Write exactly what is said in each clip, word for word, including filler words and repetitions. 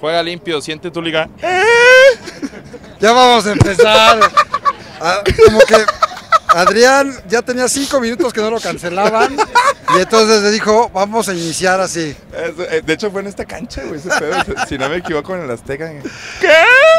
Juega limpio, siente tu liga. Ya vamos a empezar. Ah, como que Adrián ya tenía cinco minutos que no lo cancelaban y entonces le dijo, vamos a iniciar así. De hecho fue en esta cancha, güey, ese pedo, si no me equivoco, en el Azteca. ¿Qué?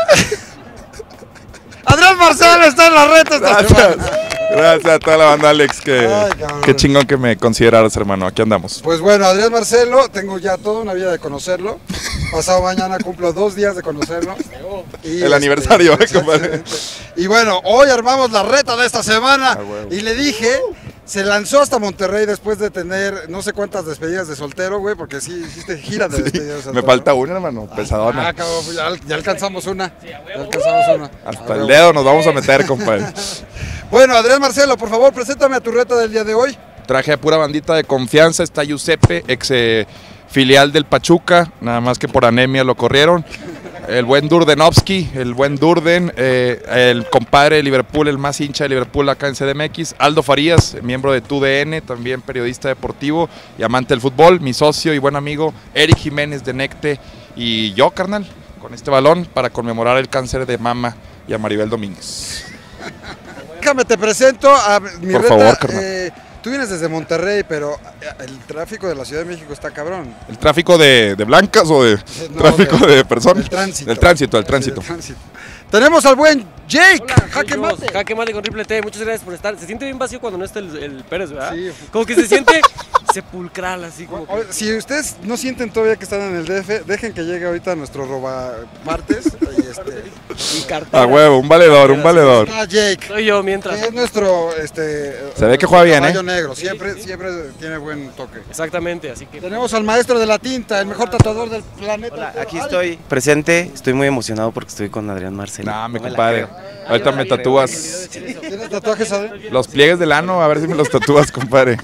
Adrián Marcelo está en la reta esta Gracias. semana. Gracias a toda la banda, Alex, que Ay, qué chingón que me consideraras, hermano. Aquí andamos. Pues bueno, Adrián Marcelo, tengo ya toda una vida de conocerlo. Pasado mañana cumplo dos días de conocerlo. Y el este, aniversario, ¿eh, compadre? Y bueno, hoy armamos la reta de esta semana. Ah, huevo. Y le dije, se lanzó hasta Monterrey después de tener no sé cuántas despedidas de soltero, güey, porque sí hiciste gira de Sí, despedidas de soltero. me falta una, hermano, pesadona. Ah, cabrón, pues ya, ya alcanzamos una. Ya alcanzamos una. Hasta el dedo nos vamos a meter, compadre. Bueno, Adrián Marcelo, por favor, preséntame a tu reta del día de hoy. Traje a pura bandita de confianza. Está Giuseppe, ex eh, filial del Pachuca, nada más que por anemia lo corrieron. El buen Durdenovsky, el buen Durden, eh, el compadre de Liverpool, el más hincha de Liverpool acá en C D M X. Aldo Farías, miembro de T U D N, también periodista deportivo y amante del fútbol. Mi socio y buen amigo Eric Jiménez de Necte. Y yo, carnal, con este balón para conmemorar el cáncer de mama y a Maribel Domínguez. Déjame, te presento a mi Por reta. favor, carnal. Eh, tú vienes desde Monterrey, pero el tráfico de la Ciudad de México está cabrón. ¿El tráfico de, de blancas o de No, tráfico de- de personas? Del tránsito. Del tránsito, del Sí, tránsito. del tránsito. Tenemos al buen Jake, Hola, jaque amigos. mate. Jaque mate con triple T, muchas gracias por estar. Se siente bien vacío cuando no está el, el Pérez, ¿verdad? Sí. Como que se siente sepulcral, así como Oye, que... Si ustedes no sienten todavía que están en el D F, dejen que llegue ahorita nuestro roba martes. Y este, Y cartera. A huevo, un valedor, un valedor. ah, Jake, Soy yo mientras. que es nuestro, este, Se ve que juega bien, caballo ¿eh? negro, siempre, siempre tiene buen toque. Exactamente, así que... Tenemos al maestro de la tinta, el mejor tatuador del planeta. Hola, aquí Ari. estoy presente, estoy muy emocionado porque estoy con Adrián Marcelo. Nah, mi No me la compadre. creo. Ahorita me tatúas ¿Tienes tatuajes, Adrián? los pliegues del ano, a ver si me los tatúas, compadre.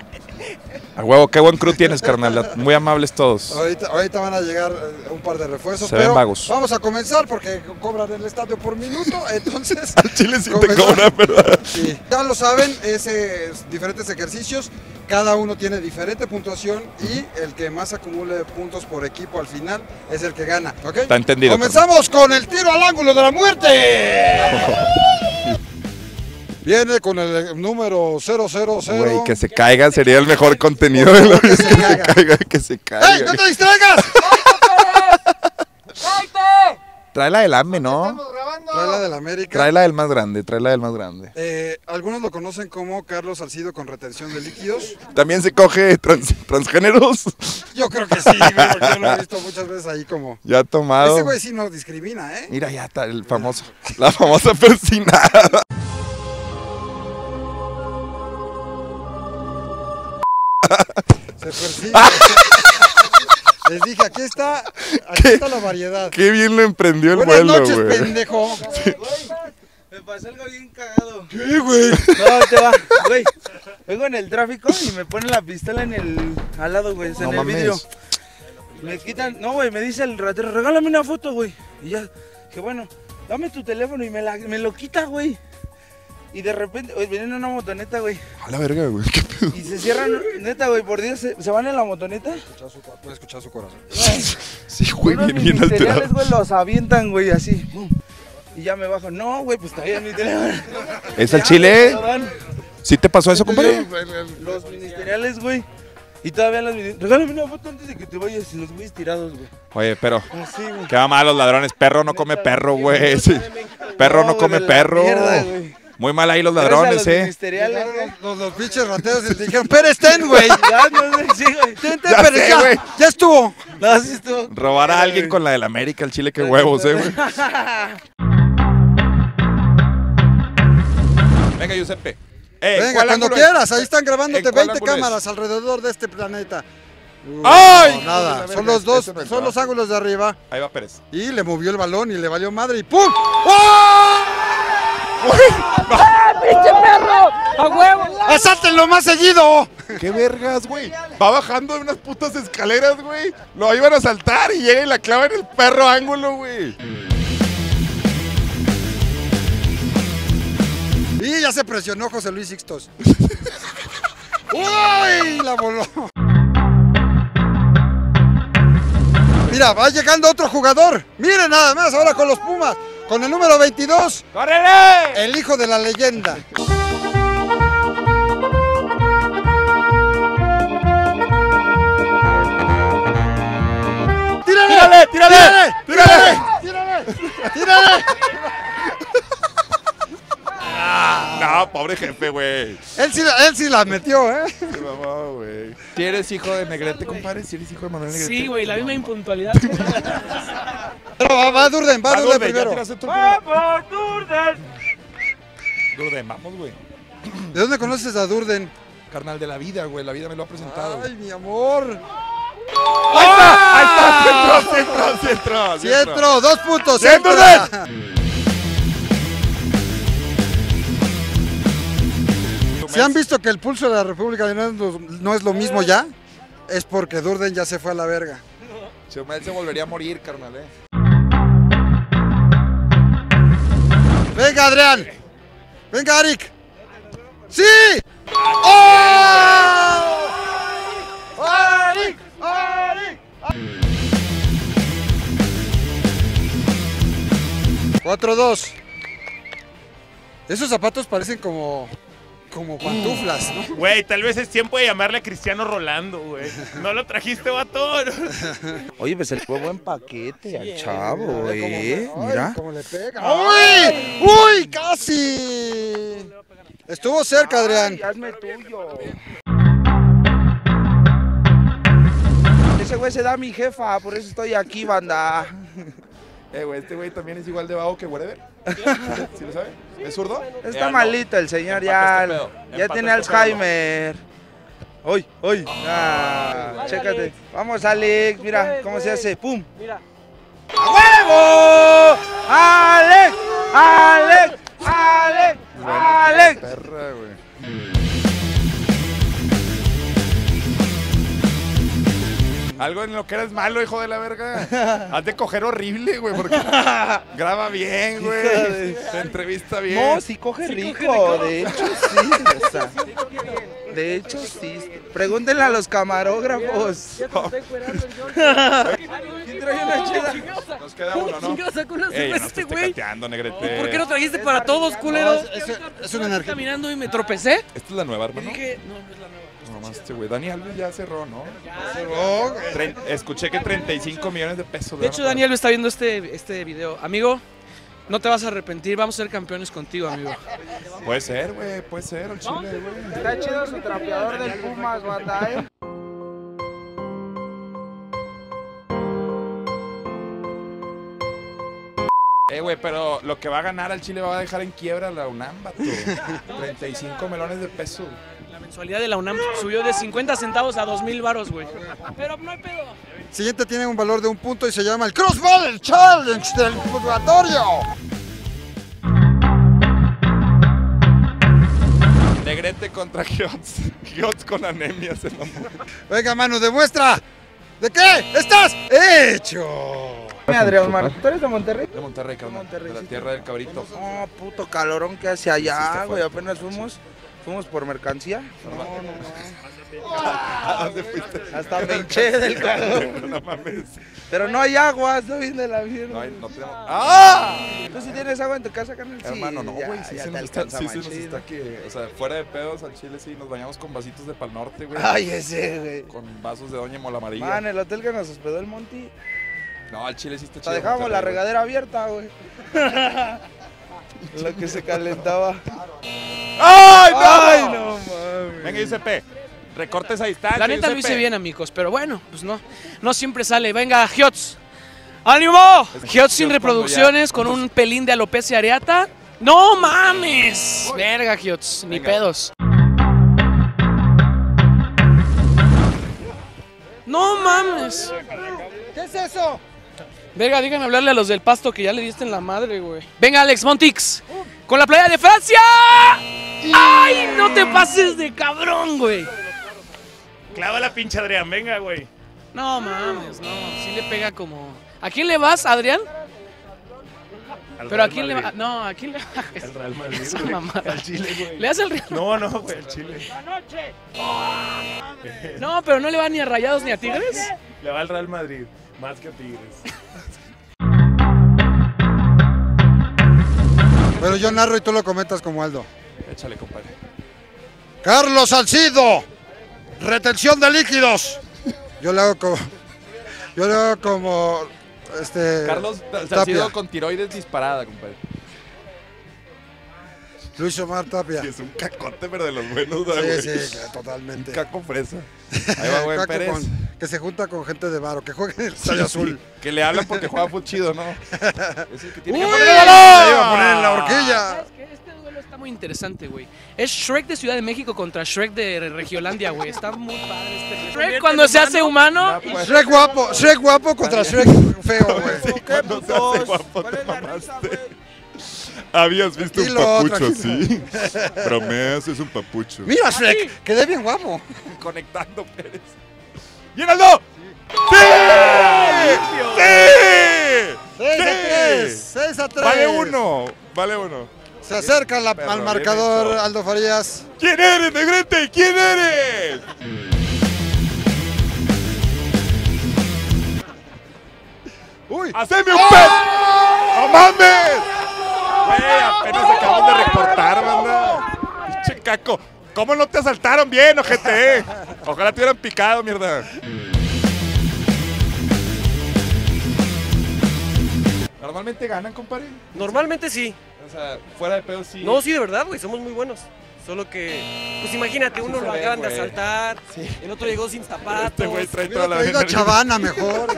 A huevo, qué buen crew tienes, carnal. Muy amables todos. Ahorita, ahorita van a llegar eh, un par de refuerzos, Se ven pero vagos. vamos a comenzar porque cobran el estadio por minuto, entonces... Al chile sí te comenzamos. cobran, ¿verdad? Sí. Ya lo saben, es, eh, diferentes ejercicios, cada uno tiene diferente puntuación y el que más acumule puntos por equipo al final es el que gana, ¿ok? Está entendido, Comenzamos con el tiro al ángulo de la muerte. Viene con el número cero cero cero. Güey, que se caiga sería el mejor contenido de la Que vida. se Que se caiga. caiga, que se ¡Ey, caiga. no te distraigas! Trae la del AME, ¿no? Trae la del América. Trae la del más grande, trae la del más grande. Eh, algunos lo conocen como Carlos Salcido con retención de líquidos. También se coge trans- transgéneros. Yo creo que sí, güey, porque yo lo he visto muchas veces ahí como... Ya tomado. Ese güey sí no discrimina, ¿eh? Mira, ya está el famoso. La famosa persinada. Se persigue. Les dije, aquí está, aquí ¿Qué? está la variedad. Qué bien lo emprendió el Buenas vuelo, noches, güey. pendejo. Me pasó algo bien cagado. ¿Qué, güey? No, te va, güey. Vengo en el tráfico y me ponen la pistola en el al lado, güey, No en el mames. vidrio. Me quitan, no, güey, me dice el ratero, regálame una foto, güey. Y ya, que bueno, dame tu teléfono y me, la, me lo quita, güey. Y de repente, güey, vienen en una motoneta, güey. A la verga, güey. ¿Qué pedo? Y se cierran, neta, güey, por Dios, se, se van en la motoneta. Puede escuchar su corazón. Sí, güey, Unos bien, bien ministeriales, alterado. güey, los avientan, güey, así. pum. Y ya me bajo. No, güey, pues todavía mi teléfono. ¿Es el Ya, chile? me lo dan. ¿Sí te pasó eso, compadre? Los ministeriales, güey. Y todavía los ministeriales. Regálame una foto antes de que te vayas y los güeyes tirados, güey. Oye, pero Así, güey. qué va mal los ladrones. Perro no come perro, güey. Sí. Perro no güey, come de la perro. mierda, güey. Muy mal ahí los Gracias a ladrones, los eh. ministeriales, güey. Llegaron los, los pinches rateros y te dijeron, Pérez, ten, güey. Ya, no sé, sí, güey. Ten, ten, Ya Pérez, sé, ya, güey. ya estuvo. No, sí estuvo. Robar a alguien con la del América, el chile, qué huevos, eh, güey. Venga, Giuseppe. Eh, Venga, ¿cuál cuando ángulo quieras, es? ahí están grabándote ¿En cuál veinte ángulo es? cámaras alrededor de este planeta. Uh, ¡Ay! no, nada, Hijo de la son verga, los dos, ese no son entraba. los ángulos de arriba. Ahí va Pérez. Y le movió el balón y le valió madre y ¡pum! ¡Oh! ¡Pinche perro! ¡A huevo! ¡Asáltenlo más seguido! ¡Qué vergas, güey! Va bajando de unas putas escaleras, güey. Lo iban a saltar y llega y la clava en el perro ángulo, güey. Y ya se presionó José Luis Sixtos. ¡Uy! La voló. Mira, va llegando otro jugador. Miren nada más, ahora con los Pumas. Con el número veintidós. ¡Córrele! El hijo de la leyenda. ¡Tírale! ¡Tírale! ¡Tírale! ¡Tírale! ¡Tírale! No, pobre jefe, güey. Él sí, él sí la metió, ¿eh? Se mamó, güey. ¿Si eres hijo de Negrete, compadre? ¿Si eres hijo de Manuel Negrete? Sí, güey, la misma impuntualidad. Pero va, va Durden, va, Va, Durden Durden, ya primero. tiraste tú. ¡Vamos, Durden! Durden, vamos, güey. ¿De dónde conoces a Durden? Carnal de la vida, güey. La vida me lo ha presentado. Ay, mi amor. ¡Ahí está! ¡Ahí está! ¡Centro, centro, centro! Centro, dos puntos. ¡Bien, Centro. Durden! Si han visto que el pulso de la República no es lo, no es lo mismo ya, es porque Durden ya se fue a la verga. Chumel se volvería a morir, carnal, eh. Venga, Adrián. Venga, Arik. ¡Sí! ¡Oh! ¡Arik! ¡Arik! cuatro dos. Esos zapatos parecen como... como pantuflas, ¿no? Güey, tal vez es tiempo de llamarle a Cristiano Rolando, güey. No lo trajiste, vato. Oye, pues el fue buen paquete al chavo, Mira cómo- eh. ay, Mira. cómo le pega. ¡Uy! ¡Uy! ¡Casi! Estuvo cerca, Adrián. Ay, hazme tuyo. Ese güey se da a mi jefa, por eso estoy aquí, banda. Eh, güey, este güey también es igual de vago que Wherever. ¿Sí lo sabe? ¿Es zurdo? Está Ya no. malito el señor, Empata ya. este pedo, Ya empata tiene este pedo. Alzheimer. ¡Uy! ¡Uy! Ah, chécate. Vamos, Alex, mira cómo se hace. ¡Pum! Mira. ¡A huevo! ¡Alex! ¡Alex! ¡Alex! ¡Alex! Perra, güey. Algo en lo que eres malo, hijo de la verga. Has de coger horrible, güey, porque graba bien, güey. Te entrevista bien. No, sí coge rico, de hecho sí. O sea, de hecho sí. Pregúntenle a los camarógrafos. ¿Quién trae una chela? Nos queda uno, ¿no? ¿Quién sacó una Ey, cerveza no este estés güey? tecateando, Negrete. ¿Por qué no trajiste para todos, culero? No, es, es- es una energía. Caminando y me tropecé. ¿Esta es la nueva, Y hermano? dije, no, no es la nueva. No, más este güey. Dani Alves ya cerró, ¿no? Cerró. Trein- Escuché que treinta y cinco millones de pesos. De hecho, Daniel me está viendo este, este video. Amigo, no te vas a arrepentir. Vamos a ser campeones contigo, amigo. Puede ser, güey. Puede ser, el chile, güey. Está chido su trapeador del Pumas, banda, eh. Eh, güey, pero lo que va a ganar al Chile va a dejar en quiebra a la UNAM, vato. treinta y cinco melones de pesos. La mensualidad de la UNAM subió de cincuenta centavos a dos mil varos, güey. Pero no hay pedo. Siguiente tiene un valor de un punto y se llama el Crossball Challenge del purgatorio. Negrete contra Giots. Giots con anemia se mamó. Venga, Manu, demuestra. ¿De qué estás hecho? Adrián Mar, ¿tú eres de Monterrey? De Monterrey, carnal. Monterrey, De la sí. tierra del cabrito. No, puto calorón que hace allá, está güey. fuerte. Apenas fuimos, fuimos por mercancía. No, no, ¿A dónde fuiste? no. Hasta me hinché del calor. No mames. Pero no hay agua, está bien de la mierda. No, hay- no tenemos. ¡Ah! ¿Tú sí tienes agua en tu casa, carnal? Sí, Hermano, no, ya- güey. Sí, ya se te nos está, alcanza sí se nos machín. está que. O sea, fuera de pedos al Chile sí nos bañamos con vasitos de Pal Norte, güey. Ay, ese, güey. Con vasos de Doña Mola Amarilla. Man, el hotel que nos hospedó el Monty, No, al Chile sí está o chido. sea, dejábamos la Monterrey, güey. regadera abierta, güey. Lo que se calentaba. ¡Ay, no! Ay, no mames. Venga, Giuseppe. Recortes a distancia. La neta lo Giuseppe. hice bien, amigos, pero bueno, pues no, no siempre sale. Venga, Giots. ¡Ánimo! Es que Giots sin Giots reproducciones, cuando con ya- un pelín de alopecia areata. ¡No mames! Verga, Giots, ni Venga. pedos. ¡No mames! ¿Qué es eso? Verga, díganme hablarle a los del Pasto que ya le diste en la madre, güey. Venga, Alex Montix, con la playa de Francia. ¡Ay, no te pases de cabrón, güey! Clava la pinche Adrián, venga, güey. No mames, no, sí le pega como... ¿A quién le vas, Adrián? Al Pero Real ¿a quién le Madrid. va? No, ¿a quién le va? Al Real Madrid, Esa güey. mamada. Al Chile, güey. ¿Le hace el Real? No, no, güey, al Chile. No, pero no le va ni a Rayados ni a Tigres. Le va al Real Madrid. Más que Tigres. Pero yo narro y tú lo comentas como Aldo. Échale, compadre. Carlos Salcido, retención de líquidos. Yo le hago como, yo le hago como, este. Carlos Tapia. Salcido con tiroides disparada, compadre. Luis Omar Tapia. Sí, es un cacote, pero de los buenos, Sí, güey. sí, totalmente. Un caco fresa. Ahí va, güey, Caco Pérez. con- que se junta con gente de varo, que juega en el Estadio Sí, Azul. que le hablan porque juega fut chido, ¿no? Es el que tiene ¡Uy! que poner Se el iba a balón. poner en la horquilla. ¿Sabes qué? Este duelo está muy interesante, güey. Es Shrek de Ciudad de México contra Shrek de Regiolandia, güey. Está muy padre este. Shrek cuando se hace humano. Ya, pues. Shrek guapo, Shrek guapo contra Shrek feo, güey. Cuando se hace guapo te mamaste. Habías visto un Tranquilo, papucho tranquilo. así. Bromeas, es un papucho. Mira Shrek, quedé bien guapo. Conectando, Pérez. ¡Llénalo! ¡Sí! ¡Sí! seis a tres, ¡Sí! seis a tres. Vale uno, vale uno. Se acerca la- Perro, al bien marcador hecho. Aldo Farías. ¿Quién eres, negrete? ¿Quién eres? Uy, ¡Haceme un pez! ¡No mames! Güey, apenas acabamos de reportar, banda. Pinche caco. ¿Cómo no te asaltaron bien, ojete? Ojalá te hubieran picado, mierda. ¿Normalmente ganan, compadre? Normalmente sí. O sea, fuera de pedo sí. No, sí, de verdad, güey, somos muy buenos. Solo que, pues imagínate, uno se lo ve, acaban de güey. asaltar, Sí. el otro llegó sin zapatos. Este güey trae hubiera toda la traído a adrenalina. Chavana mejor.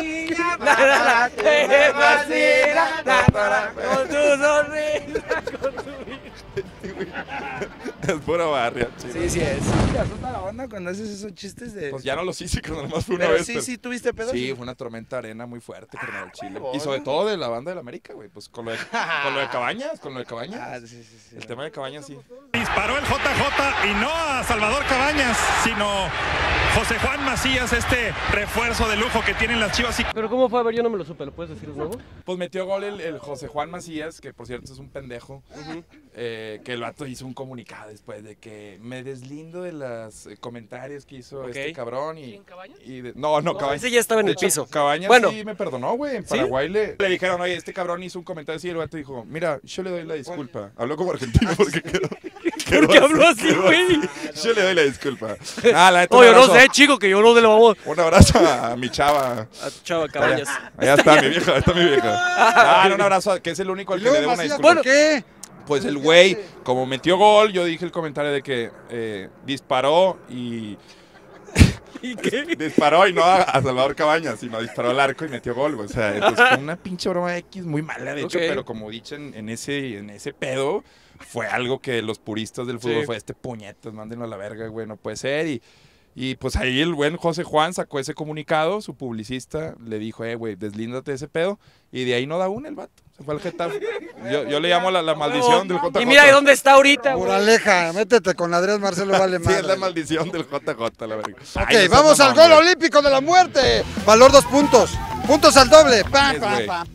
Te fascina, con tu sonrisa, con tu... Es pura barria, chido. Sí, sí es. ¿Te azota la banda cuando haces esos chistes de...? Pues ya no los hice, carnal, nomás fue una Pero vez. sí, pero- sí, ¿tuviste pedos? Sí, fue una tormenta de arena muy fuerte, carnal, al Chile. bueno. Y sobre todo de la banda de la América, güey. Pues con lo de, con lo de Cabañas, con lo de Cabañas. Ah, sí, sí, sí. El tema de Cabañas, sí. Disparó el J J y no a Salvador Cabañas, sino José Juan Macías, este refuerzo de lujo que tienen las Chivas. Y Pero ¿cómo fue? A ver, yo no me lo supe, ¿lo puedes decir de nuevo? Pues metió gol el, el José Juan Macías, que por cierto es un pendejo. eh, que el vato hizo un comunicado después de que me deslindo de los eh, comentarios que hizo Ok. este cabrón. Y, ¿Quién, Cabañas? y de- no, no, Cabañas. Ese ya estaba en De el hecho, piso. Cabañas Bueno. sí me perdonó, güey. En ¿Sí? Paraguay le, le dijeron, oye, este cabrón hizo un comentario así y el vato dijo, mira, yo le doy la disculpa. Habló como argentino porque quedó. quedó ¿Por qué habló así, quedó güey? Yo le doy la disculpa. Ah, la neta, un Oye, no abrazo- sé, chico, que yo no te lo vamos Un abrazo a mi chava. a Chava Cabañas. Allá está mi vieja, ahí está mi vieja. Ah, no, un abrazo, que es el único al Y que le luego debo una Macías, disculpa. ¿por qué? Pues el güey, como metió gol, yo dije el comentario de que eh, disparó y. ¿Y qué? Disparó y no a, a Salvador Cabañas, sino disparó al arco y metió gol, güey. O sea, entonces fue una pinche broma X muy mala, de hecho, Ok. pero como dicen en ese, en ese pedo, fue algo que los puristas del fútbol Sí. fue este puñetas, mándenlo a la verga, güey, no puede ser. Y, y pues ahí el buen José Juan sacó ese comunicado, su publicista le dijo, eh, güey, deslíndate de ese pedo. Y de ahí no da una el vato. Se fue al Getafe. Yo, yo le llamo la, la maldición del J J. Y mira de dónde está ahorita, güey. Moraleja, métete con Adrián Marcelo, vale Sí, más. es la maldición del J J, la verga. Ok, Ay, no seas vamos al mamón, gol güey. olímpico de la muerte. Valor dos puntos. Puntos al doble. Pam, Es, pam, güey. pam.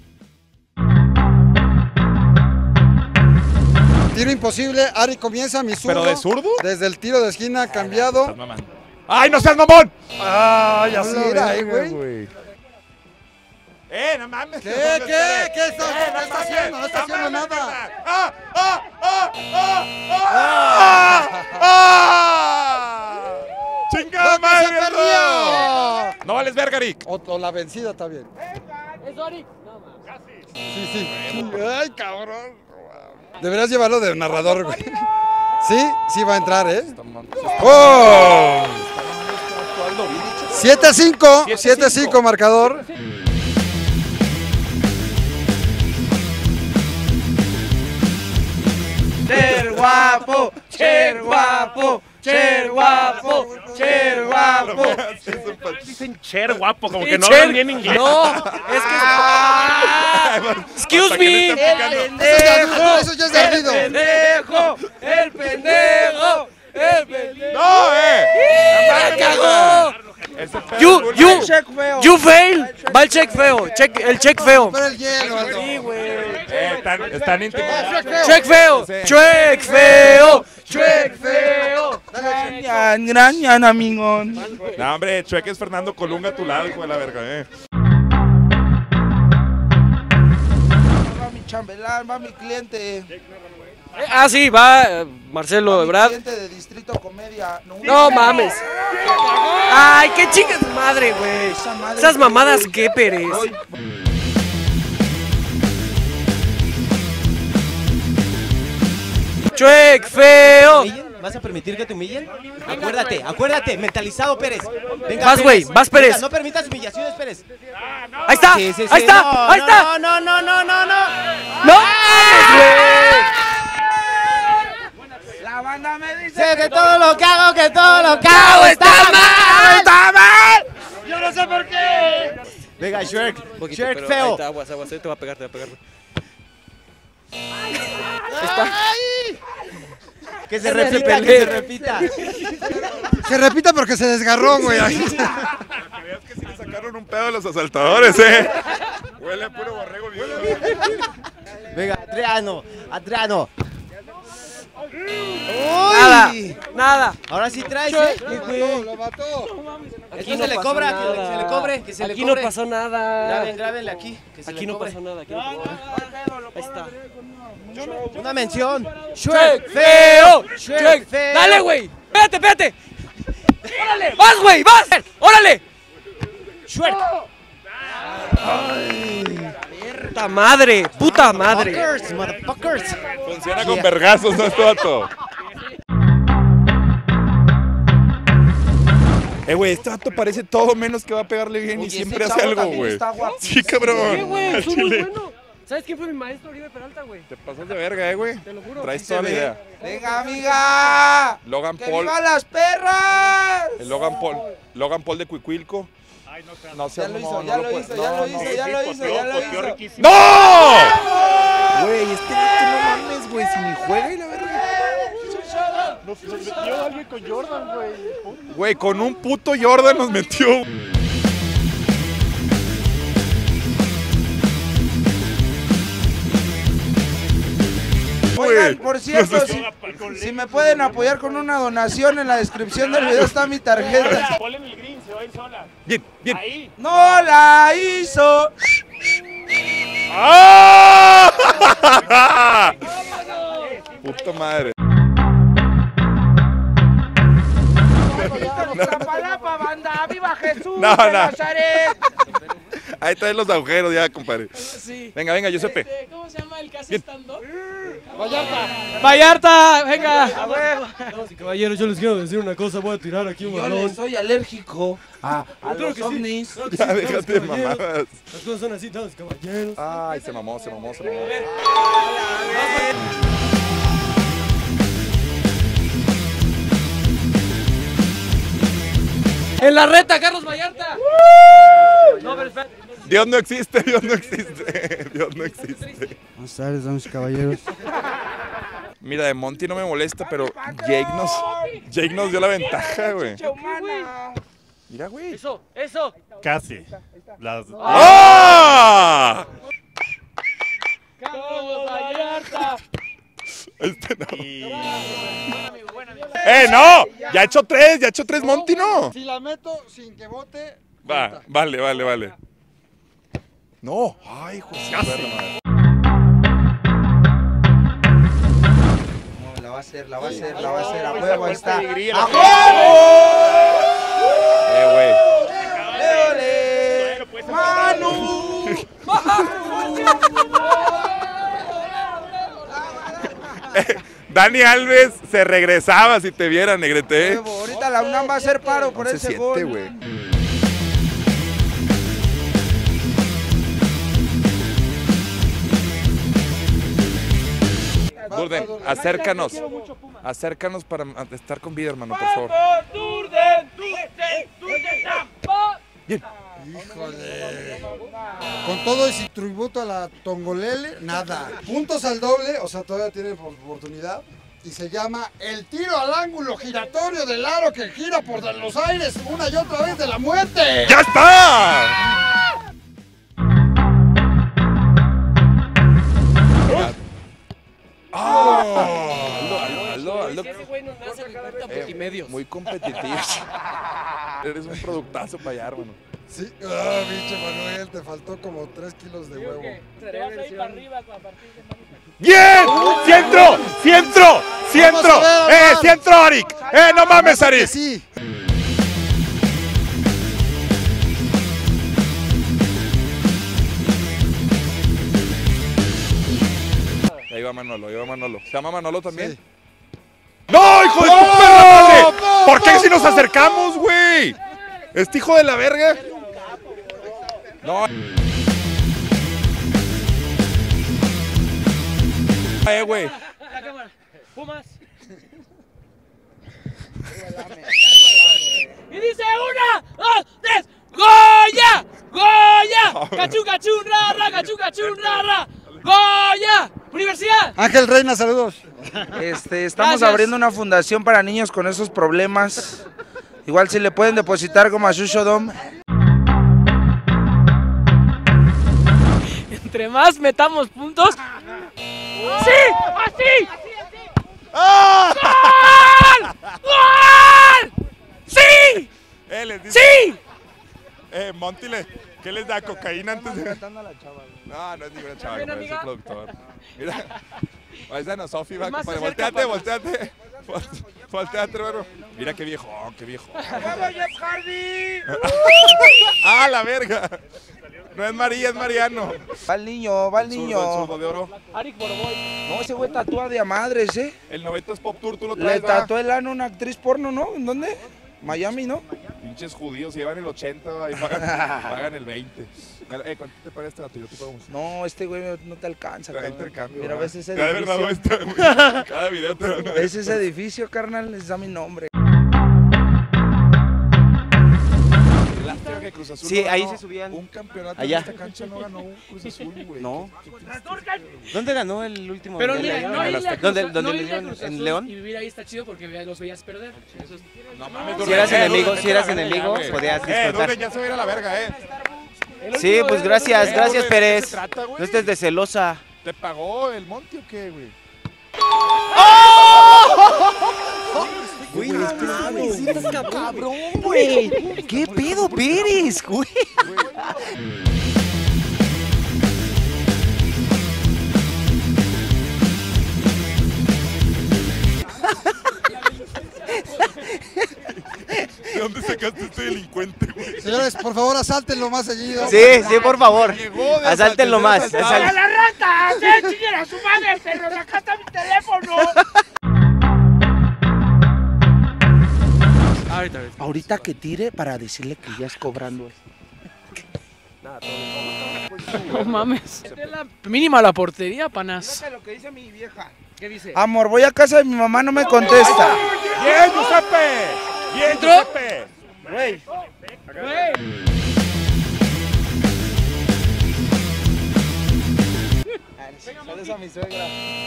Tiro imposible. Ari comienza, mi zurdo. ¿Pero de zurdo? Desde el tiro de esquina cambiado. Estás mamando. ¡Ay, no seas mamón! Ay, así era, eh, güey. ¡Eh, no mames! ¿Qué, no qué? mames, Pérez. ¿Qué está- ¡Eh, qué está haciendo? No está haciendo mames, nada. Pérez. ¡Ah, ah, ah, ah, ah, ah, ah! ¡Chingada ¡No, que madre! se no! perdió! No vales verga, Rick. O, o la vencida está bien. ¿Es Dori? Sí, sí. Ay, cabrón. Deberías llevarlo de narrador, güey. Sí, sí va a entrar, ¿eh? ¡Oh! siete a cinco. siete a cinco marcador. Cher guapo, cher guapo, cher guapo, cher guapo. Dicen Cher guapo, como Sí, que no Cher. hablan bien inglés. No, es que... Excuse Hasta que le me. está El picando. pendejo, Eso ya es de el ardido. pendejo, el pendejo, el pendejo. ¡No, eh! ¡La cagó! Ese pedo You, es you, bullying. Check feo. you fail. Va el check feo, check, el check feo. Pero el hielo, Aldo. Sí, güey. Eh, están, están intimidados. Check feo, check feo, check feo. Gran, gran, gran, amigón. No, hombre, Chueque es Fernando Colunga a tu lado, hijo de la verga, eh. chambelán, va mi cliente. Eh, ah, sí, va eh, Marcelo Mi Ebrard. cliente de Distrito Comedia. No mames. Ay, qué chingas madre, güey. Esa madre Esas que- mamadas, qué Pérez. Chuec, feo. ¿Vas a permitir que te humillen? Acuérdate, acuérdate, mentalizado Pérez. Venga, Vas, güey, vas, Pérez. Venga, no permitas humillaciones, Pérez. Ahí está, Sí, sí, sí, ahí está, no, ahí no, está. No, no, no, no, no. ¡No! La banda me dice Sé que todo lo que hago, que todo lo que hago está mal. ¡Está mal! yo no sé por qué. Venga, Shrek, Poquito, Shrek pero feo. ahí está, aguas, aguas, te va a pegar, te va a pegar. Que se Se repita, pelee. que se repita. Se repita porque se desgarró, güey. Que veas que sí le sacaron un pedo a los asaltadores, eh. Huele a puro borrego viudo. Venga, Adriano, Adriano. Nada, Uy. nada. Ahora sí traes, ¿eh? Lo mató. Aquí se le pasó cobra, nada. que se le cobre, que se le Aquí cobre. no pasó nada. Graben, grábenle aquí, que se Aquí le no cobre. pasó nada. Aquí no pasó nada. Ahí está. Una mención. Chuec, feo. Shrek Chuec, feo. dale, güey. Espérate, espérate. Órale, vas, güey, vas. Órale. Chuec. Puta madre, puta madre. Fuckers, motherfuckers. Funciona con vergazos, ¿no, este vato? Eh, güey, este vato parece todo menos que va a pegarle bien y Oye, siempre ese hace chavo algo, también güey. está guapísimo. Sí, cabrón. Sí, güey, Al soy muy chile. bueno. ¿Sabes quién fue mi maestro, Oribe Peralta, güey? Te pasas de verga, eh, güey. Te lo juro. Traes Sí toda se la ve. idea. Venga, amiga. Logan ¡Que Paul. vivan las perras! El Logan Paul. Logan Paul de Cuicuilco. No Ya seas lo hizo, mamón, ya no lo puedes- hizo, no, ya lo no. hizo, ya lo hizo, ya lo hizo. ¡No! Güey, este vato no mames, güey. Si ni juega y la verga. Nos metió alguien con Jordan, güey. Güey, con un puto Jordan nos metió. Oigan, por cierto, si, si me pueden apoyar con una donación, en la descripción del video está mi tarjeta. Ponle en el green, se va a ir sola. Bien, bien. Ahí. ¡No la hizo! ¡Ah! Puta madre. ¡Trapalapa, banda! ¡Viva Jesús No, de no. Nazaret! Ahí traen los agujeros ya, compadre. Sí. Venga, venga, Giuseppe. Este, ¿Cómo se llama el que hace Bien. stand-up? Vallarta. Vallarta, venga. A huevo. Caballeros, yo les quiero decir una cosa. Voy a tirar aquí un Yo le balón. soy alérgico a, a los ovnis. Ya, déjate de mamadas. Las cosas son así, damas y caballeros. Ay, se mamó, se mamó, se mamó. En la reta, Carlos Vallarta. No, pero espérate. Dios no existe, Dios no existe. Dios no existe. Buenas tardes, damas y caballeros. Mira, de Monty no me molesta, pero Jake nos, Jake nos dio la ventaja, güey. Mira, güey. Eso, eso. Casi. Las... ¡Ah! Carlos Vallarta. Este no. ¡Eh, no! Ya ha hecho tres, ya ha hecho tres Monty, ¿no? Si la meto sin que vote. Va, vale, vale, vale. No. Ay, hijo de su perra madre. No, la va a hacer, la va a hacer, la va a hacer. A huevo, ahí está. ¡A Eh, huevo! ¡Manu! güey. Dani Alves se regresaba si te viera, Negrete. Huevo, ahorita la UNAM va a hacer paro por once ese siete, gol. güey. Durden, acércanos. Acércanos para estar con vida, hermano, por favor. Bien. Con todo ese tributo a la Tongolele, nada. Puntos al doble, o sea, todavía tienen oportunidad. Y se llama el tiro al ángulo giratorio del aro que gira por los aires una y otra vez de la muerte. ¡Ya está! ¡Oh! Aldo, Aldo, Aldo, Aldo. Ese güey nos hace el Eh, multimedios. muy competitivos. Eres un productazo para allá, hermano. Sí, ah, bicho Manuel, te faltó como tres kilos de huevo. Te vas a ir para arriba a partir de mañana. ¡Bien! ¡Cientro! ¡Cientro! ¡Cientro! Vamos a ver, ¡Eh, Abraham. cientro, Arik! ¡Eh, no mames, Arik! Sí. Ahí va Manolo, ahí va Manolo. ¿Se llama Manolo también? Sí. ¡No, hijo de tu ¡No! perra madre! ¡No! ¿Por qué si nos acercamos, güey? ¿Este hijo de la verga? No. Eh, güey. La cámara. Pumas. Y dice una, dos, tres. ¡Goya! ¡Goya! ¡Cachú, cachú, rara! ¡Cachú, cachú, rara! ¡Goya! ¡Universidad! Ángel Reina, saludos. Este, estamos Gracias. abriendo una fundación para niños con esos problemas. Igual si le pueden depositar como a Shushodom. Entre más metamos puntos. ¡Sí! ¡Así! ¡Gol! ¡Gol! ¡Sí! Eh, les dice, ¡Sí! eh, Monty, le- ¿qué les da cocaína antes de...? No, no es ninguna chava, Ven, compadre, es el amiga. productor. Mira, ahí está, no, Sofi, va, Es más, compadre. se acerca, Volteate, panas. volteate. Vol- Volteate, hermano. Mira qué viejo, qué viejo. ¡Ah, la verga! No es María, es Mariano. Va el niño, va el Zurdo, el niño. zurdo de oro. Arik Boroboy. No, ese güey tatúa de a madres, ¿eh? El noventa es Pop Tour, tú lo Le traes, ¿va? tatuó el ano a una actriz porno, ¿no? ¿En dónde? Miami, ¿no? Pinches judíos, llevan el ochenta y pagan, pagan el veinte. Eh, ¿cuánto te paga este dato? Yo te pago mucho. No, este güey no te alcanza, Te da carnal. intercambio. Mira, ¿va? ves ese Ya de verdad, no, edificio. está, güey. Cada video te da una. ¿Ves ese edificio, carnal? Les da mi nombre. Lástima que Cruz Azul Sí, no ahí ganó se subían. Un campeonato Allá. en esta cancha no ganó Cruz Azul, güey. No. ¿Dónde ganó el último? Pero ¿Dónde mira, le- no irle a Cruz- ¿Dónde, no dónde le irle a dieron? Cruz ¿En Azul León? Y vivir ahí está chido porque los veías perder. Eso es- No mames, Si Durden, eras eh, enemigo, Durden, si eras vete a la verga, enemigo, güey. podías Eh, disfrutar. Durden ya se va a ir a la verga, eh. El Sí, último pues de- gracias, Eh, gracias Durden, ¿de Pérez. qué se trata, güey? No estés de celosa. ¿Te pagó el Monty o qué, güey? Güey, estás cabrón, güey. ¿Qué pedo, Pérez, güey? ¿De dónde sacaste este delincuente, güey? Señores, por favor, asáltenlo más seguido. Sí, sí, por favor. Llegó de Asáltenlo asaltar, más. de asaltar. asal- ¡La rata! ¡Sí, chinguen a su madre, perros! ¡Acá está mi teléfono! Ahorita, ahorita. Ahorita que tire para decirle que ya es cobrando. No mames. La mínima la portería, panas. Lo que dice mi vieja. ¿Qué dice? Amor, voy a casa de mi mamá, no me contesta. ¡Bien, Giuseppe! ¡Bien, ¿Entró? Giuseppe! Güey. Saludos a mi suegra.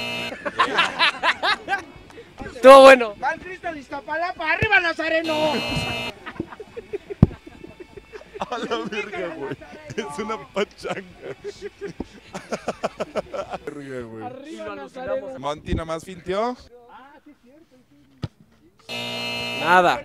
Todo bueno. Van Cristo de Iztapalapa, arriba Nazareno. A la verga, güey. Es una pachanga. Verga, güey. Arriba Nazareno. Monty nomás fintió. Nada.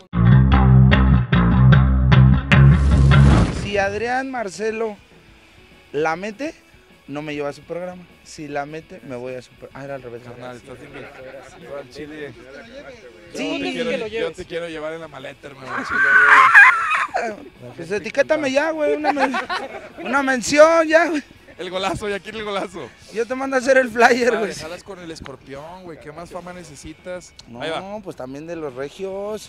Si Adrián Marcelo la mete, no me lleva a su programa. Si la mete, me voy a su programa. Ah, era al revés. Carnal, estás invitado al Chile. Sí, Yo te, quiero, que lo yo lleves. te quiero llevar en la maleta, hermano. al Chile, güey. Pues etiquétame ya, güey. Una, men- una mención ya, güey. El golazo, ya quiere el golazo. Yo te mando a hacer el flyer, Ah, güey. déjalas con el escorpión, güey. ¿Qué más fama necesitas? Ahí va. No, pues también de los regios.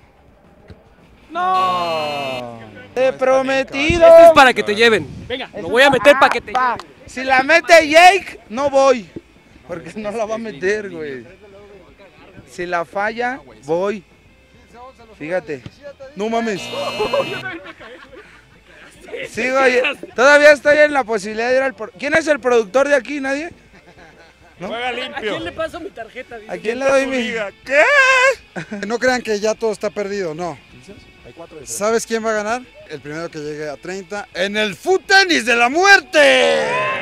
No. He prometido. Este es para que te lleven. Venga, lo voy a meter para que te Pa, lleven. si la mete Jake, no voy. Porque no la va a meter, güey. Si la falla, voy. Fíjate. No mames. Sigo, ahí- todavía estoy en la posibilidad de ir al... pro- ¿Quién es el productor de aquí? ¿Nadie? Juega ¿A quién limpio. le paso mi tarjeta? Dice. ¿A quién le doy mi...? Diga, ¿qué? No crean que ya todo está perdido, no. Hay cuatro de ¿Sabes quién va a ganar? El primero que llegue a treinta en el Foot Tenis de la Muerte.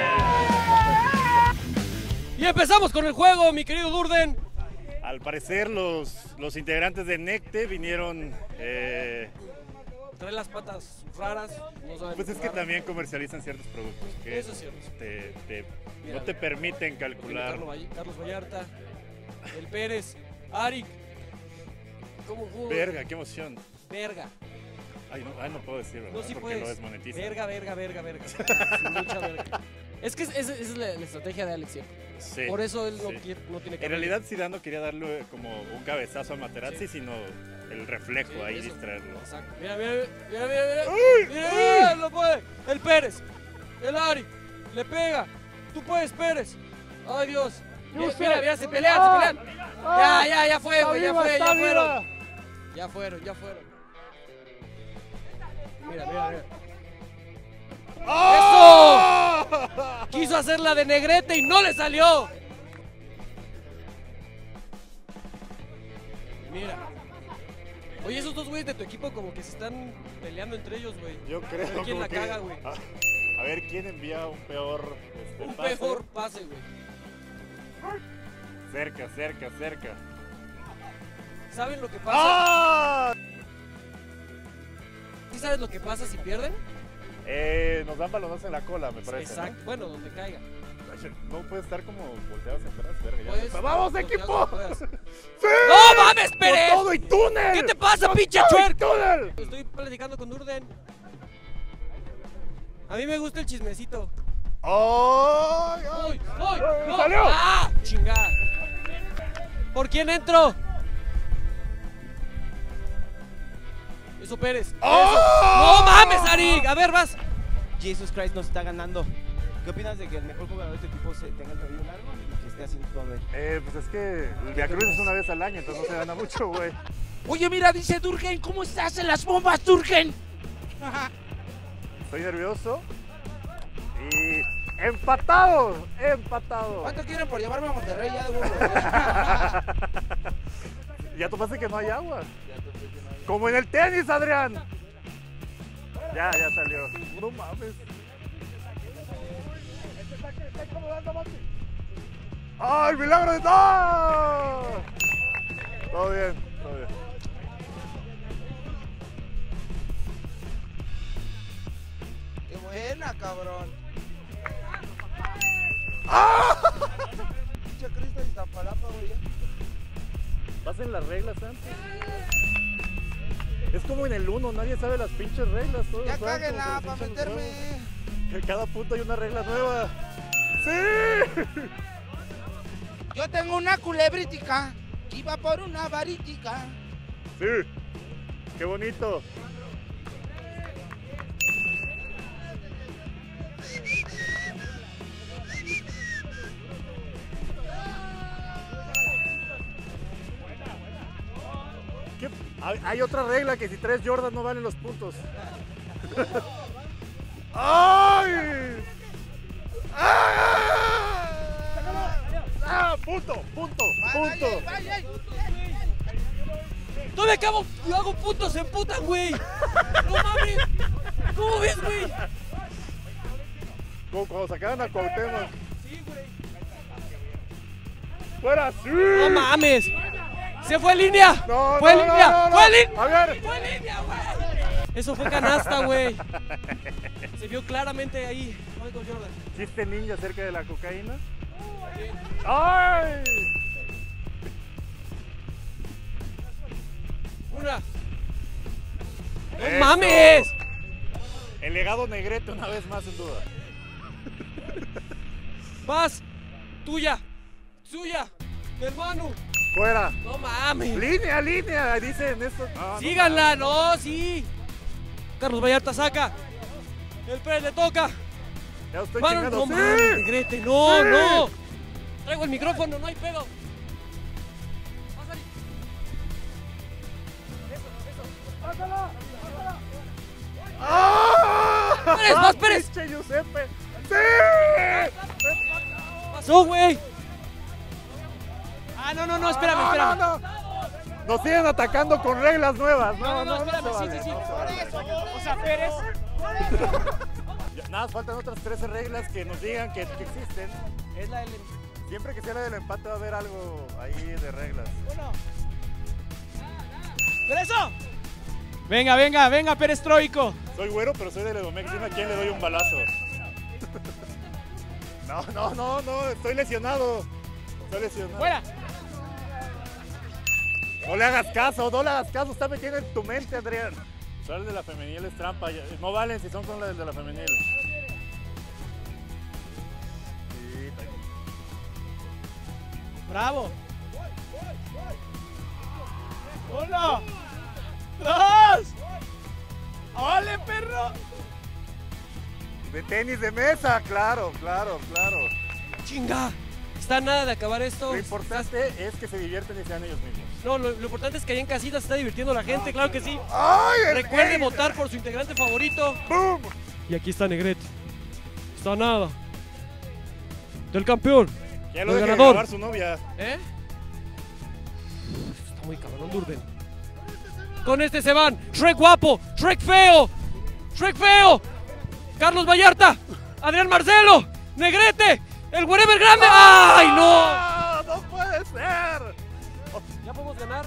Y empezamos con el juego, mi querido Durden. Al parecer los, los integrantes de Necte vinieron eh, trae las patas raras. No sabe Pues es que jugar. también comercializan ciertos productos que Eso es cierto. te, te- Mira, no te permiten calcular. Carlos, Valle- Carlos Vallarta, el Pérez, Arik. ¿Cómo jugó? Verga, qué emoción. Verga. Ay, no, ay, no puedo decirlo, No, ¿verdad? sí Porque puedes. lo desmonetizan. Verga, verga, verga, verga. Sí, mucha verga. Es que esa es, es, es la, la estrategia de Alex siempre. Sí, Por eso él no, sí. quiere, no tiene que En realidad Zidane no quería darle como un cabezazo a Materazzi, Sí. sino el reflejo Sí, ahí, eso. distraerlo. Exacto. Mira, mira, mira, mira, mira. Mira, mira, lo puede. El Pérez, el Arik, le pega. Tú puedes, Pérez. Ay, Dios. Mira, mira, mira, se pelean, se pelean. Ya, ya, ya fue, güey, ya fue, ya fueron. Ya fueron, ya fueron. Mira, mira, mira. ¡Eso! Quiso hacer la de Negrete y no le salió. Mira. Oye, esos dos güeyes de tu equipo como que se están peleando entre ellos, güey. Yo creo A ver quién como la que- caga, güey. A, a ver quién envía un peor este, Un pase. mejor pase, güey. Cerca, cerca, cerca. ¿Saben lo que pasa? ¡Ah! ¿Sí sabes lo que pasa si pierden? Eh, nos dan balonazos en la cola, me parece. ¿no? Exacto. Bueno, donde caiga. No puede estar como volteado hacia atrás, verga. ya. Puedes- ¡Vamos, no, equipo! no puedes. ¡Sí! ¡No mames, Pérez! ¡Con todo y túnel! ¿Qué te pasa, ¡Con pinche todo y chuerco? túnel! Estoy platicando con Durden. A mí me gusta el chismecito. ¡Ay! ¡Uy! ¡Uy! ¡No! ¡Salió! ¡Ah! ¡Chingada! ¿Por quién entro? Eso, Pérez. Eso. ¡No mames, Arik! A ver, vas. Jesus Christ nos está ganando. ¿Qué opinas de que el mejor jugador de este equipo se tenga el cabello largo y que esté haciendo todo el... Eh, pues es que el Viacruz es una vez al año, entonces no se gana mucho, güey. Oye, mira, dice Durgen, ¿cómo estás en las bombas, Durgen? Estoy nervioso. Y empatados, empatados. ¿Cuánto quieren por llevarme a Monterrey ya de huevo? Ya topaste que no hay agua. Como en el tenis, Adrián. Ya, ya salió. No mames. ¡Ah, el milagro de todo! Todo bien, todo bien. ¡Qué buena, cabrón! ¡Ah! Pinche Cristo de Iztapalapa, güey. Pasen las reglas antes. Es como en el uno, nadie sabe las pinches reglas. Todos Ya juegan cáguenla como para se les hincha los meterme. huevos. Que cada punto hay una regla nueva. ¡Sí! Yo tengo una culebrítica que iba por una varítica. Sí. Qué bonito. ¿Qué? Hay, hay otra regla que si tres Jordan no valen los puntos. ¡Ay! ¡Ah! ¡Ah! ¡Punto! ¡Punto! ¡Punto! Todavía acabo, yo hago puntos, se emputan, güey. No mames. ¿Cómo ves, güey? Como cuando sacaban a Cuauhtémoc. Sí, güey. ¡Fuera! ¡Sí! No mames. Se fue en línea. No, fue en no, línea. no, no, no. Fue en línea. A ver. Fue en línea, güey. Eso fue canasta, güey. Se vio claramente ahí. Michael Jordan. ¿Chiste ninja cerca de la cocaína? ¡Ay! Una. ¡No Eso. mames! El legado Negrete una vez más en duda. Vas. Tuya. Suya. Del Manu. Fuera. No mames. Línea, línea, dicen esto. No, no Síganla, no, sí. Carlos Vallarta saca. El Pérez le toca. Ya estoy Manu, chingando. no ¡Sí! mames, Negrete, no, ¡Sí! no. Traigo el micrófono, no hay pedo. Pásale. Eso, eso. ¡Ah! Pérez, vas, Pérez. ¡Pinche Giuseppe! ¡Sí! Pasó, güey. Ah, no, no, no, espérame, No, espérame. no, no. Nos siguen atacando con reglas nuevas. No, no, No, no, no, no, espérame, se sí, vale, sí, sí. no se vale. O sea, Pérez. Ya, Nada, más faltan otras trece reglas que nos digan que, que existen. Es la L. Siempre que sea la del empate va a haber algo ahí de reglas. Uno. ¡Pero eso! Venga, venga, venga, Perestroico. Soy güero, pero soy del Edomex. Dime a quién le doy un balazo. No, no, no, no, estoy lesionado. Estoy lesionado. ¡Fuera! No le hagas caso, no le hagas caso, está metiendo en tu mente, Adrián. Solo el de la femenil es trampa, no valen si son con las de la femenil. Sí, ¡Bravo! ¡Uno! ¡Dos! ¡Ole, perro! de tenis de mesa, claro, claro, claro. ¡Chinga! Está nada de acabar esto. Lo importante es que se divierten y sean ellos mismos. No, lo, lo importante es que allá en casita se está divirtiendo la gente, claro que sí. ¡Ay, Recuerde el... votar por su integrante favorito. ¡Bum! Y aquí está Negrete. Está nada. Del campeón. Ya lo del deje de ganador. grabar su novia. ¿Eh? Está muy cabrón, Durden. Con este se van. Shrek guapo. Shrek feo. Shrek feo. Carlos Vallarta. Adrián Marcelo. Negrete. El Wherever grande. ¡Ay, no! ¡No puede ser! ¿Ya podemos ganar?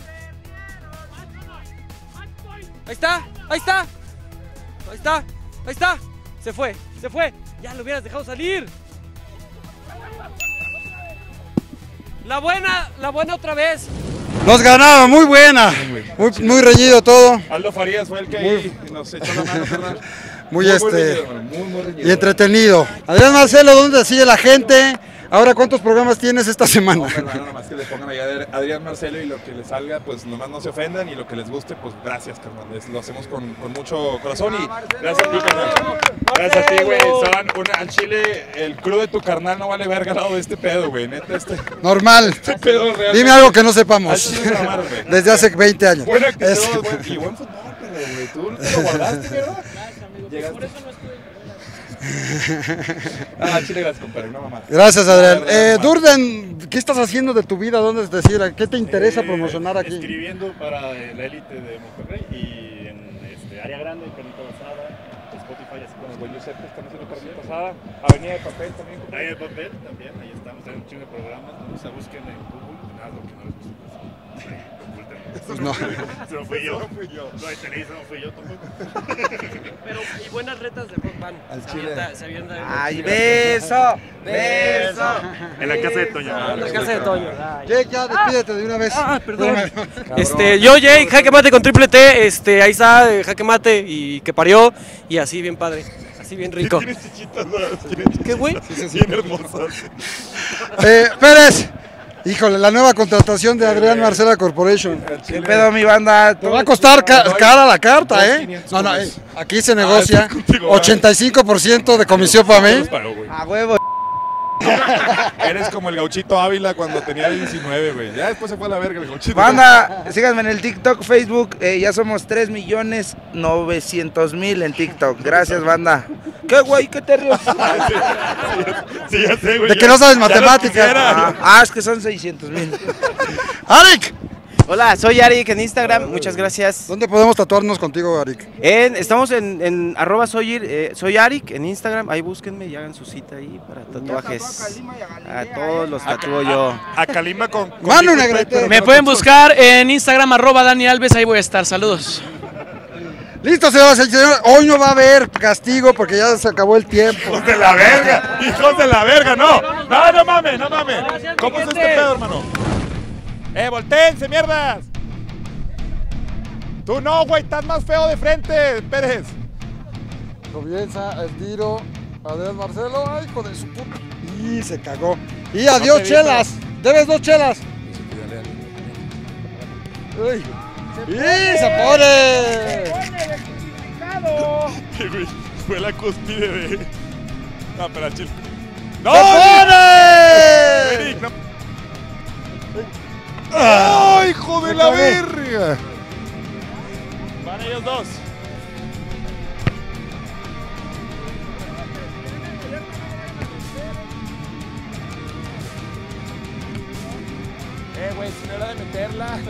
Ahí está. Ahí está. Ahí está. Ahí está. Se fue. Se fue. Ya lo hubieras dejado salir. La buena. La buena otra vez. Nos ganaron, muy buena. Muy, muy reñido todo. Aldo Farías fue el que ahí nos echó la mano, carnal. Muy, Muy, muy este reñido, muy, muy reñido. y entretenido. Adrián Marcelo, ¿dónde te sigue la gente? Ahora, ¿cuántos programas tienes esta semana? No, carnal, nomás que le pongan ahí a Adrián Marcelo y lo que les salga, pues nomás no se ofendan y lo que les guste, pues gracias, carnal. Les- Lo hacemos con, con mucho corazón y gracias a ti, carnal. Gracias a ti, güey. Son una- al chile, el crew de tu carnal no vale verga al lado de este pedo, güey. Neta, este. Normal. Este pedo realmente- Dime algo que no Al sepamos. chile es normal, güey. Desde hace veinte años. Buena actitud, Es- buen- y buen fútbol, pero, güey. Tú te lo guardaste, ¿verdad? Llegaste. Ah, chile, gracias, compadre. No, mamá. Gracias, Adrián. No, de verdad, Eh, mamá. Durden, ¿qué estás haciendo de tu vida? ¿Dónde te sigue? ¿Qué te interesa Eh, promocionar aquí? Escribiendo para eh, la élite de Monterrey y en este, área grande, carnita asada, Spotify, así como Con buen Giuseppe estamos haciendo carnita asada. Avenida de Papel también. compadre. Ahí de papel también, ahí estamos, hay un chingo de programas, o sea, busquen en Google, nada, lo que no les gusta. Pues no. Eso no fui yo. No, en Televisa no fui yo tampoco. Pero, y buenas retas de rock band. Al Se chile. avienta- se avienta- ¡Ay, beso! ¡Beso! En la casa de Toño. En la casa de Toño. Jake, ya despídete de una vez. Ah, perdón. Este, yo, Jake, Jaque Mate con triple T, este, ahí está, eh, Jaque Mate, y que parió, y así bien padre, así bien rico. Tienes chichitas, ¿no? Tienes ¿Qué, güey? bien hermosas. Eh, Pérez. Híjole, la nueva contratación de Adrián Marcela Corporation. ¿Qué pedo, mi banda? Te va a costar ca- cara la carta, ¿eh? No, no, eh, aquí se negocia ochenta y cinco por ciento de comisión para mí. A huevo. Eres como el gauchito Ávila cuando tenía diecinueve, güey. Ya después se fue a la verga el gauchito. Banda, síganme en el TikTok, Facebook. eh, ya somos tres millones novecientos mil en TikTok. Gracias, banda. ¿Qué, güey? ¿Qué te ríes? Sí, ya sé, güey. De que no sabes Ya lo matemáticas. quisiera. Ah, ah, es que son seiscientos mil. Arik, Hola, soy Arik en Instagram, muchas gracias. ¿dónde podemos tatuarnos contigo, Arik? En- estamos en, en arroba soy, eh, soy Arik en Instagram, ahí búsquenme y hagan su cita ahí para tatuajes. A todos los tatúo yo. A Kalimba con. con Manu Nico Negrete. Pepe. Me pueden buscar en Instagram, arroba Dani Alves, ahí voy a estar. Saludos. Listo, señoras y señores. Hoy no va a haber castigo porque ya se acabó el tiempo. ¡Hijos de la verga! ¡Hijos de la verga! ¡No! ¡No, no mames! ¡No mames! ¿Cómo es este pedo, hermano? ¡Eh, voltéense, mierdas! Tú no, güey, estás más feo de frente, Pérez. Comienza el tiro. Adrián Marcelo. ¡Ay, hijo de su puta! Y se cagó. Y adiós, te vi, chelas. Debes dos chelas. Uy. ¡Y se pone! Que, güey, fue la cúspide de. No, pero chill. ¡No! ¡Se pone! Eric, no. ¡Ay, hijo de la verga! Van ellos dos. Eh, güey, si no era de meterla.